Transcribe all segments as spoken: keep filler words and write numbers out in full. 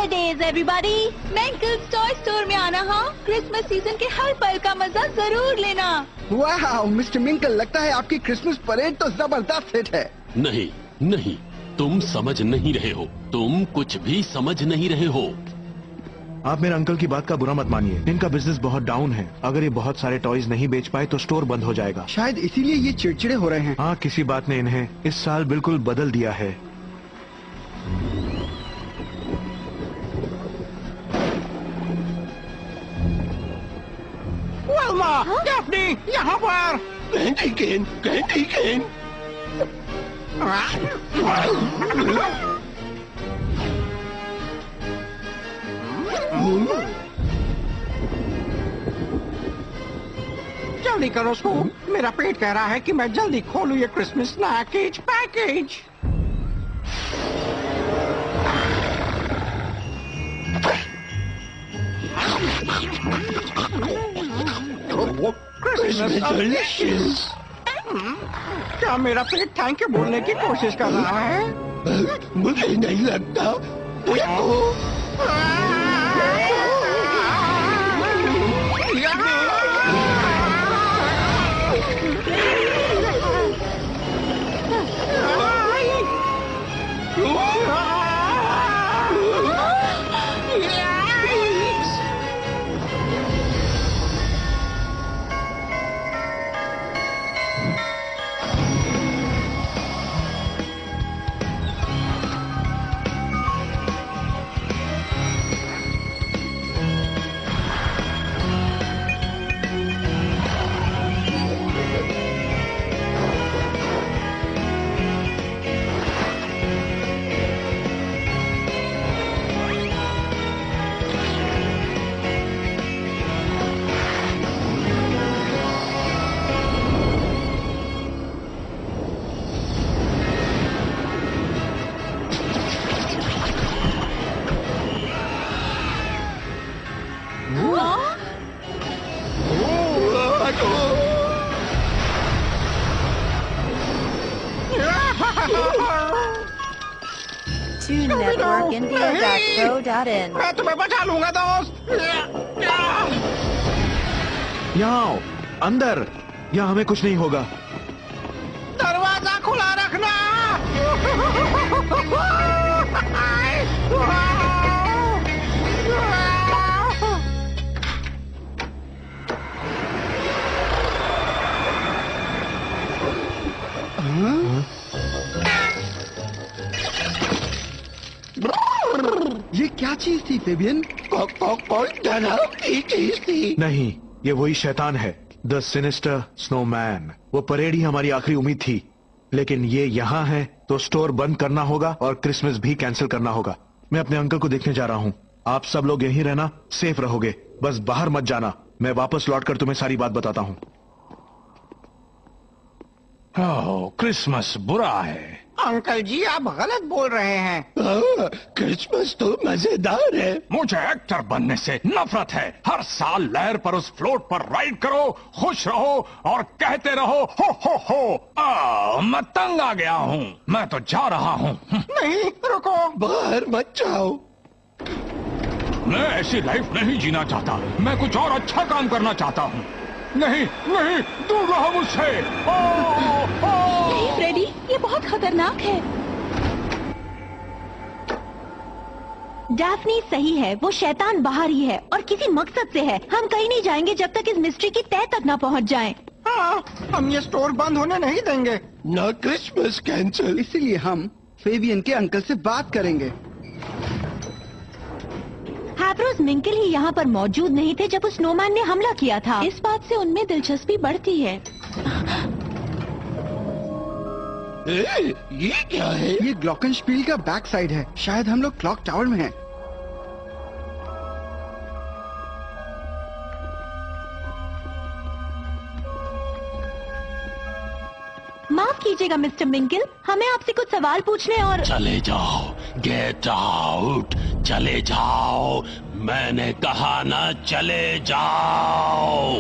Holidays everybody. मेंकल्स toy store में आना, हाँ, क्रिसमस सीजन के हर पल का मजा जरूर लेना। वाह मिस्टर मिंकल, लगता है आपकी क्रिसमस परेड तो जबरदस्त हिट है। नहीं नहीं, तुम समझ नहीं रहे हो, तुम कुछ भी समझ नहीं रहे हो। आप मेरे अंकल की बात का बुरा मत मानिए, इनका बिजनेस बहुत डाउन है। अगर ये बहुत सारे टॉयज नहीं बेच पाए तो स्टोर बंद हो जाएगा। शायद इसीलिए ये चिड़चिड़े हो रहे हैं। हाँ, किसी बात ने इन्हें इस साल बिल्कुल बदल दिया है। वेल्मा, डैफ्नी, यहाँ पर। Candy cane, candy cane. जल्दी करो स्कूल, मेरा पेट कह रहा है कि मैं जल्दी खोलूं ये क्रिसमस स्नैकेज पैकेज। Christmas delicious. क्या मेरा पेट थैंक यू बोलने की कोशिश कर रहा है? मुझे नहीं लगता। Tune Network India dot co dot in। मैं तुम्हें बचा लूंगा दोस्त। यहाँ आओ, अंदर। यहाँ हमें कुछ नहीं होगा। दरवाजा खुला रखना। ये क्या चीज थी फेबियन? कौन डरावनी चीज थी? नहीं, ये वही शैतान है, द सिनिस्टर स्नोमैन। वो परेड ही हमारी आखिरी उम्मीद थी, लेकिन ये यहाँ है तो स्टोर बंद करना होगा और क्रिसमस भी कैंसिल करना होगा। मैं अपने अंकल को देखने जा रहा हूँ। आप सब लोग यहीं रहना, सेफ रहोगे, बस बाहर मत जाना। मैं वापस लौटकर तुम्हें सारी बात बताता हूँ। ओह, क्रिसमस बुरा है। अंकल जी, आप गलत बोल रहे हैं। क्रिसमस तो मजेदार है। मुझे एक्टर बनने से नफरत है। हर साल लहर पर उस फ्लोट पर राइड करो, खुश रहो और कहते रहो हो हो हो। आ, मैं तंग आ गया हूँ, मैं तो जा रहा हूँ। नहीं, रुको। बाहर मत जाओ। मैं ऐसी लाइफ नहीं जीना चाहता। मैं कुछ और अच्छा काम करना चाहता हूँ। नहीं नहीं, दूर रहो मुझसे। नहीं फ्रेडी, ये बहुत खतरनाक है। डैफ्नी सही है, वो शैतान बाहर ही है और किसी मकसद से है। हम कहीं नहीं जाएंगे जब तक इस मिस्ट्री की तह तक ना पहुंच जाएं। हाँ, हम ये स्टोर बंद होने नहीं देंगे। ना क्रिसमस कैंसिल। इसीलिए हम फेबियन के अंकल से बात करेंगे। हैप्रोस मिंकल ही यहाँ पर मौजूद नहीं थे जब उस स्नोमैन ने हमला किया था। इस बात से उनमें दिलचस्पी बढ़ती है। ए, ये क्या है? ये ग्लॉकनस्पील का बैक साइड है। शायद हम लोग क्लॉक टावर में हैं। माफ कीजिएगा मिस्टर मिंकल, हमें आपसे कुछ सवाल पूछने और। चले जाओ, गेट आउट, चले जाओ। मैंने कहा ना, चले जाओ।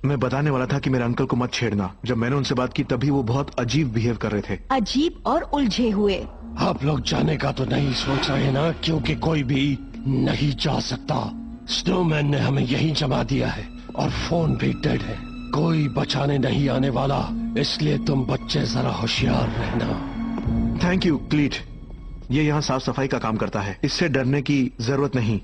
मैं बताने वाला था कि मेरे अंकल को मत छेड़ना। जब मैंने उनसे बात की तभी वो बहुत अजीब बिहेव कर रहे थे। अजीब और उलझे हुए। आप लोग जाने का तो नहीं सोच रहे ना, क्योंकि कोई भी नहीं जा सकता। स्नोमैन ने हमें यहीं जमा दिया है और फोन भी डेड है। कोई बचाने नहीं आने वाला, इसलिए तुम बच्चे जरा होशियार रहना। थैंक यू क्लीट। ये यहाँ साफ सफाई का काम करता है, इससे डरने की जरूरत नहीं।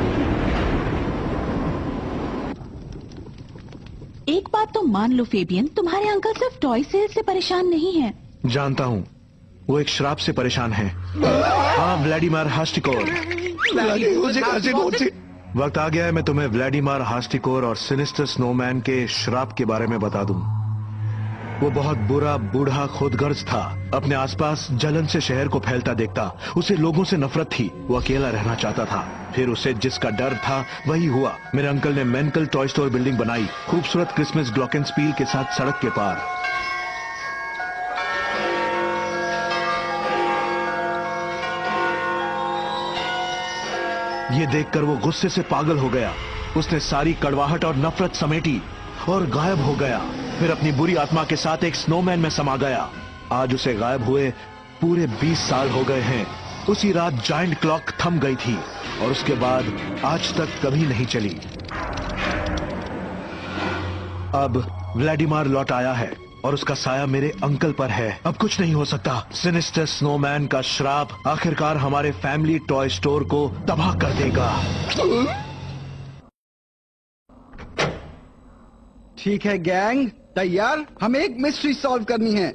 एक बात तो मान लो फेबियन, तुम्हारे अंकल सिर्फ टॉय सेल से परेशान नहीं हैं। जानता हूँ, वो एक श्राप से परेशान है। हाँ, व्लादिमीर हास्टिकोर। वक्त आ गया है मैं तुम्हें व्लादिमीर हास्टिकोर और सिनिस्टर स्नोमैन के श्राप के बारे में बता दूं। वो बहुत बुरा बूढ़ा खुदगर्ज था। अपने आसपास जलन से शहर को फैलता देखता। उसे लोगों से नफरत थी। वो अकेला रहना चाहता था। फिर उसे जिसका डर था वही हुआ। मेरे अंकल ने मेंकल टॉय स्टोर बिल्डिंग बनाई, खूबसूरत क्रिसमस ग्लॉकेनस्पील के साथ सड़क के पार। ये देखकर वो गुस्से से पागल हो गया। उसने सारी कड़वाहट और नफरत समेटी और गायब हो गया। फिर अपनी बुरी आत्मा के साथ एक स्नोमैन में समा गया। आज उसे गायब हुए पूरे बीस साल हो गए हैं। उसी रात जायंट क्लॉक थम गई थी और उसके बाद आज तक कभी नहीं चली। अब व्लादिमीर लौट आया है और उसका साया मेरे अंकल पर है। अब कुछ नहीं हो सकता। सिनिस्टर स्नोमैन का श्राप आखिरकार हमारे फैमिली टॉय स्टोर को तबाह कर देगा। ठीक है गैंग, तैयार? हमें एक मिस्ट्री सॉल्व करनी है।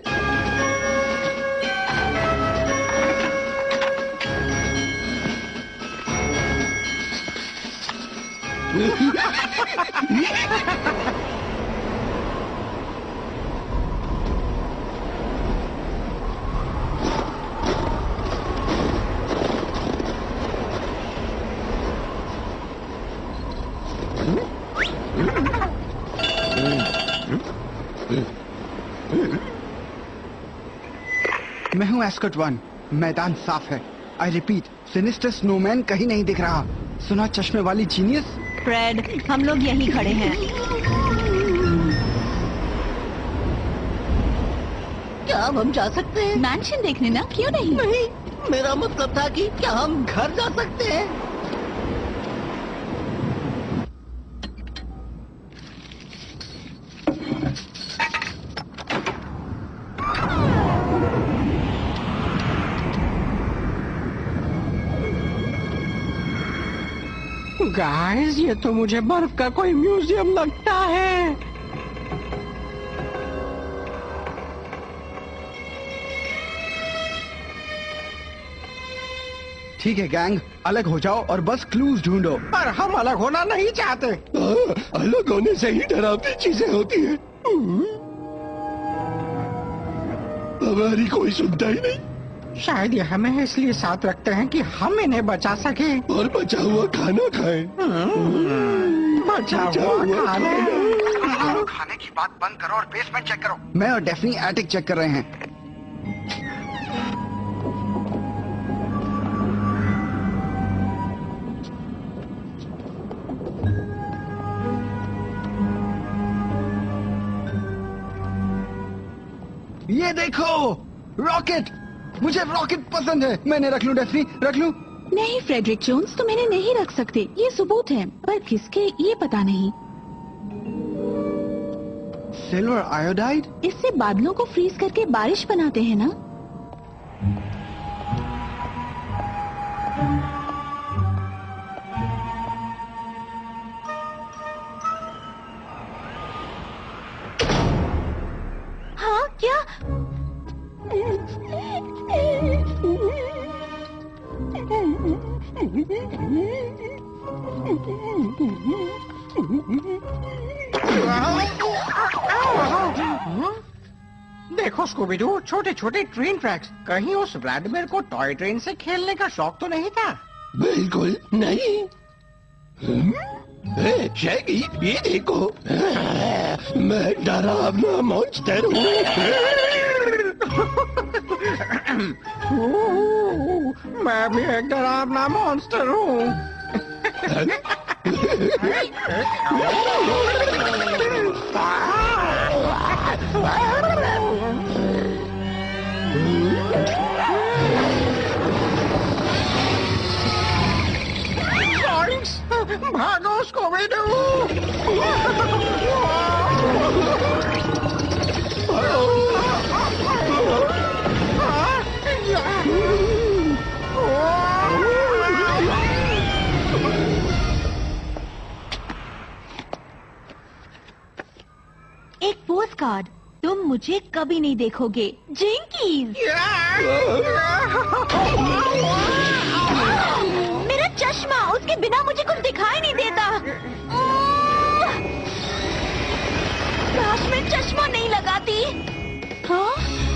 मैं हूं एस्कॉट वन। मैदान साफ है। आई रिपीट, सिनिस्टर स्नोमैन कहीं नहीं दिख रहा। सुना चश्मे वाली जीनियस? फ्रेड, हम लोग यहीं खड़े हैं। क्या अब हम जा सकते हैं? मैंशन देखने ना, क्यों नहीं? नहीं, मेरा मतलब था कि क्या हम घर जा सकते हैं? गाइस, ये तो मुझे बर्फ का कोई म्यूजियम लगता है। ठीक है गैंग, अलग हो जाओ और बस क्लूज ढूंढो। पर हम अलग होना नहीं चाहते। आ, अलग होने से ही डरावनी चीजें होती हैं। हमारी कोई सुनता ही नहीं। शायद ये हमें इसलिए साथ रखते हैं कि हम इन्हें बचा सके और बचा हुआ खाना खाएं। बचा हुआ खाना। खाने की बात बंद करो और बेसमेंट चेक करो। मैं और डेफनी एटिक चेक कर रहे हैं। ये देखो, रॉकेट। मुझे रॉकेट पसंद है। मैंने रख लूं डेफनी, रख लूं? नहीं फ्रेडरिक जोन्स, तुम इन्हें नहीं रख सकते। ये सबूत है, पर किसके ये पता नहीं। Silver iodide? इससे बादलों को फ्रीज करके बारिश बनाते हैं ना? हाँ, क्या? देखो स्कूबी-डू, छोटे छोटे ट्रेन ट्रैक्स। कहीं उस व्लादिमीर को टॉय ट्रेन से खेलने का शौक तो नहीं था? बिल्कुल नहीं। ए, शैगी, ये देखो, मैं डरावना मॉन्स्टर हूँ। मैं भी एक डरावना मॉन्स्टर हूँ। भागो स्कूबी-डू! एक पोस्ट कार्ड। तुम मुझे कभी नहीं देखोगे, जिंकीज। मेरा चश्मा, उसके बिना मुझे कुछ दिखाई नहीं देता। काश मैं चश्मा नहीं लगाती। हाँ?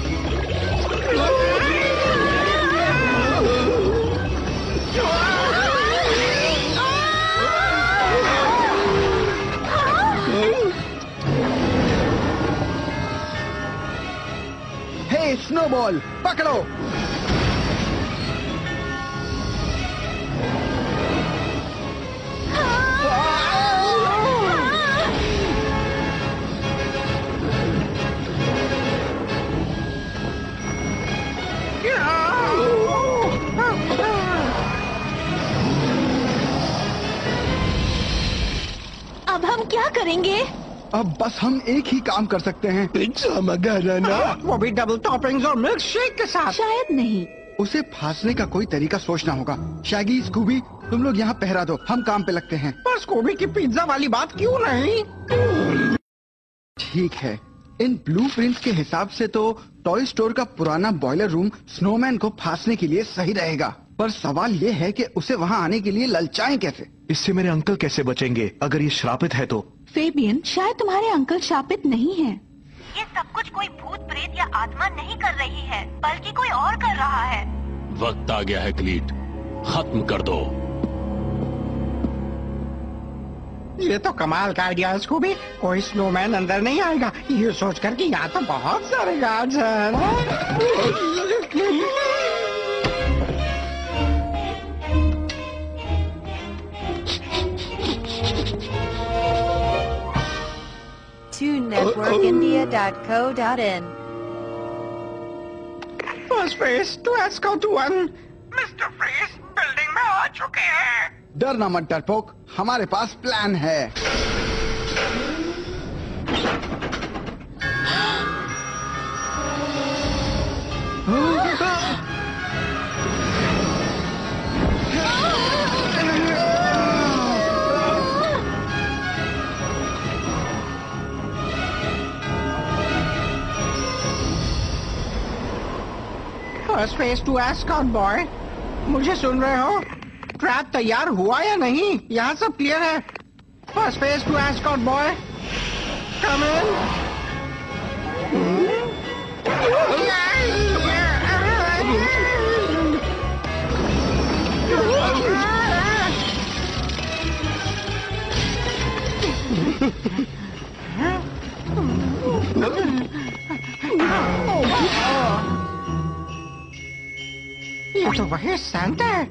हे स्नोबॉल, पकड़ो। अब हम क्या करेंगे? अब बस हम एक ही काम कर सकते हैं। पिज्जा मंगाना, वो भी डबल टॉपिंग्स और मिल्क शेक के साथ। शायद नहीं। उसे फांसने का कोई तरीका सोचना होगा। शैगी, स्कूबी, तुम लोग यहाँ पहरा दो, हम काम पे लगते हैं। पर स्कूबी की पिज्जा वाली बात क्यों नहीं? ठीक है, इन ब्लूप्रिंट्स के हिसाब से तो टॉय स्टोर का पुराना बॉयलर रूम स्नोमैन को फांसने के लिए सही रहेगा। पर सवाल ये है कि उसे वहाँ आने के लिए ललचाएं कैसे? इससे मेरे अंकल कैसे बचेंगे अगर ये श्रापित है तो? फेबियन, शायद तुम्हारे अंकल शापित नहीं हैं। ये सब कुछ कोई भूत प्रेत या आत्मा नहीं कर रही है, बल्कि कोई और कर रहा है। वक्त आ गया है क्लीट, खत्म कर दो। ये तो कमाल का आइडिया है स्कूबी। कोई स्नोमैन अंदर नहीं आएगा, ये सोचकर कि यहाँ तो बहुत सारे गार्ड्स हैं ना? to network india dot co dot in. First face to escort one. Mister Freeze building में आ चुके हैं। डरना मत डरपोक, हमारे पास प्लान है। First face to escort boy, मुझे सुन रहे हो? ट्रैप तैयार हुआ या नहीं? यहाँ सब क्लियर है। First face to escort boy, come in. ये तो वही सैंटा है।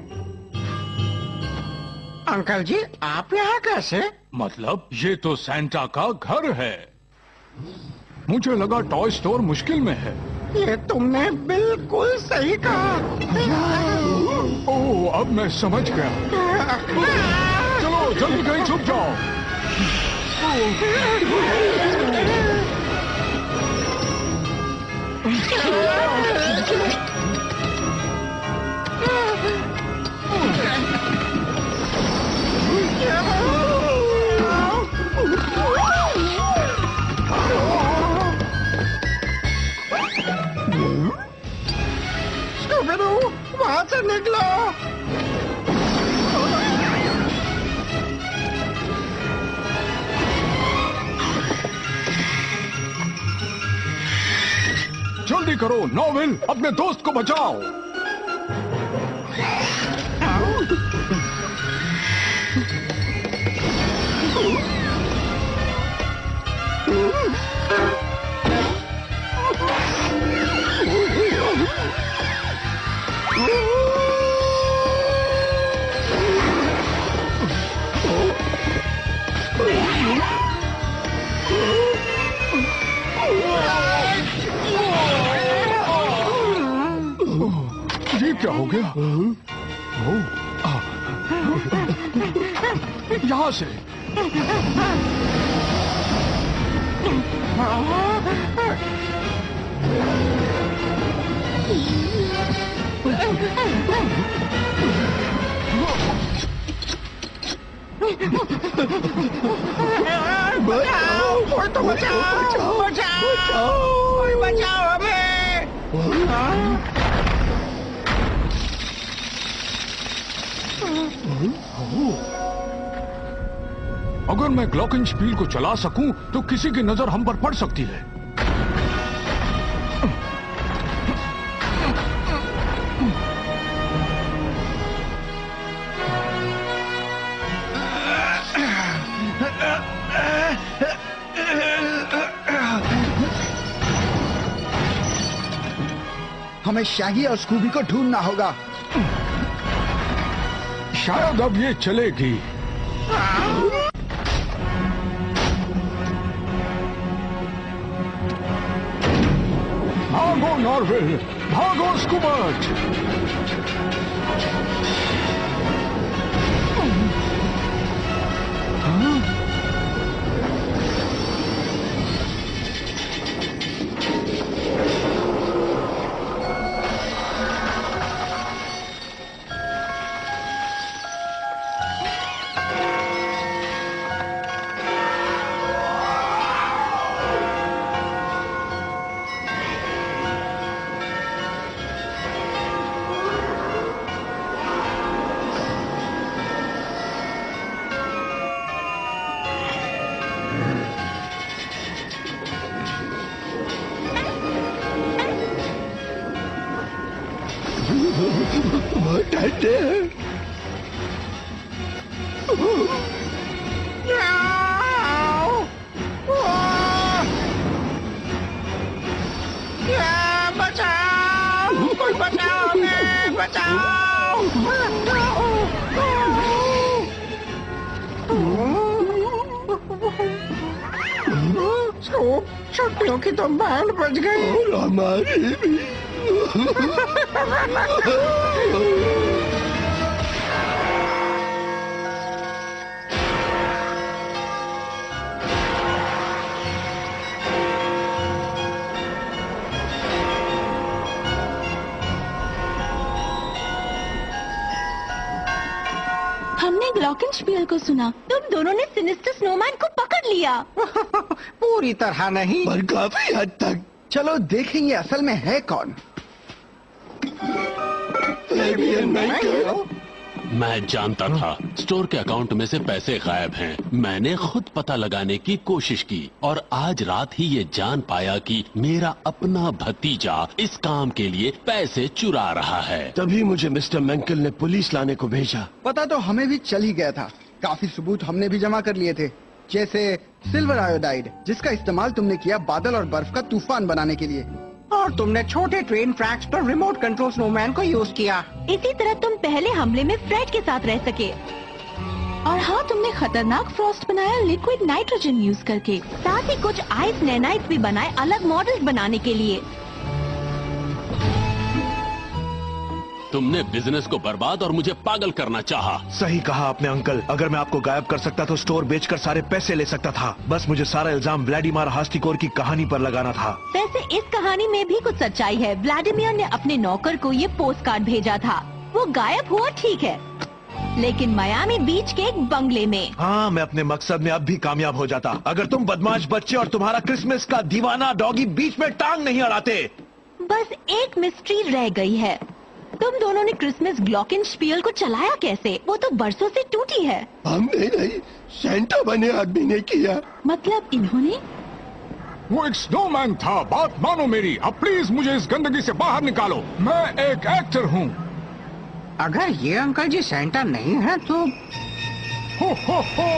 अंकल जी, आप यहाँ कैसे? मतलब ये तो सैंटा का घर है। मुझे लगा टॉय स्टोर मुश्किल में है। ये तुमने बिल्कुल सही कहा। ओह, अब मैं समझ गया। चलो जल्दी कहीं छुप जाओ। स्कूबी-डू, वहाँ से निकलो। जल्दी करो नोविल, अपने दोस्त को बचाओ। क्या हो गया? ओ, आ, यहाँ से बचाओ, कोई तो बचाओ, बचाओ, बचाओ, कोई बचाओ हमें। अगर मैं ग्लॉकिंगस्पील को चला सकूं तो किसी की नजर हम पर पड़ सकती है। हमें शाही और स्कूबी को ढूंढना होगा। शायद अब ये चलेगी। भागो नॉर्वेल, भागो स्कूबर्ट। बचाओ, कोई बचाओ हमें, बचाओ। छुट्टियों की तो बैंड बज गई। और हमारी भी। हमने ग्लॉकिंगस्पील को सुना। तुम दोनों ने सिनिस्टर स्नोमैन को पकड़ लिया। पूरी तरह नहीं, पर काफी हद तक। चलो देखेंगे असल में है कौन। मैं जानता था स्टोर के अकाउंट में से पैसे गायब हैं। मैंने खुद पता लगाने की कोशिश की और आज रात ही ये जान पाया कि मेरा अपना भतीजा इस काम के लिए पैसे चुरा रहा है। तभी मुझे मिस्टर मैंकल ने पुलिस लाने को भेजा। पता तो हमें भी चल ही गया था। काफी सबूत हमने भी जमा कर लिए थे, जैसे सिल्वर आयोडाइड, जिसका इस्तेमाल तुमने किया बादल और बर्फ का तूफान बनाने के लिए, और तुमने छोटे ट्रेन ट्रैक्स पर रिमोट कंट्रोल स्नोमैन को यूज किया। इसी तरह तुम पहले हमले में फ्रेड के साथ रह सके। और हाँ, तुमने खतरनाक फ्रॉस्ट बनाया लिक्विड नाइट्रोजन यूज करके। साथ ही कुछ आइस नैनाइट्स भी बनाए अलग मॉडल बनाने के लिए। तुमने बिजनेस को बर्बाद और मुझे पागल करना चाहा। सही कहा आपने अंकल। अगर मैं आपको गायब कर सकता तो स्टोर बेचकर सारे पैसे ले सकता था। बस मुझे सारा इल्जाम व्लादिमीर हास्तिकोर की कहानी पर लगाना था। वैसे इस कहानी में भी कुछ सच्चाई है। व्लादिमीर ने अपने नौकर को ये पोस्ट कार्ड भेजा था। वो गायब हुआ ठीक है, लेकिन मायामी बीच के एक बंगले में। हाँ, मैं अपने मकसद में अब भी कामयाब हो जाता अगर तुम बदमाश बच्चे और तुम्हारा क्रिसमस का दीवाना डॉगी बीच में टांग नहीं अड़ाते। बस एक मिस्ट्री रह गई है। तुम दोनों ने क्रिसमस ग्लॉकिंगस्पील को चलाया कैसे? वो तो बरसों से टूटी है। हमने नहीं, सेंटा बने आदमी ने किया। मतलब इन्होंने? वो एक स्नोमैन था, बात मानो मेरी। अब प्लीज मुझे इस गंदगी से बाहर निकालो। मैं एक एक्टर हूँ। अगर ये अंकल जी सेंटा नहीं है तो हो हो हो।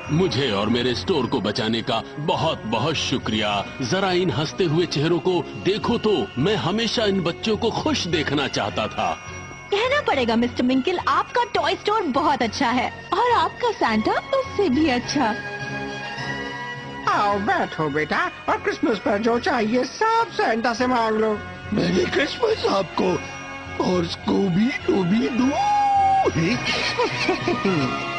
मुझे और मेरे स्टोर को बचाने का बहुत बहुत शुक्रिया। जरा इन हंसते हुए चेहरों को देखो तो, मैं हमेशा इन बच्चों को खुश देखना चाहता था। कहना पड़ेगा मिस्टर मिंकल, आपका टॉय स्टोर बहुत अच्छा है और आपका सैंटा उससे भी अच्छा। आओ बैठो बेटा, और क्रिसमस पर जो चाहिए सब सैंटा से मांग लो। मेरी क्रिसमस आपको और स्कूबी डूबी डू।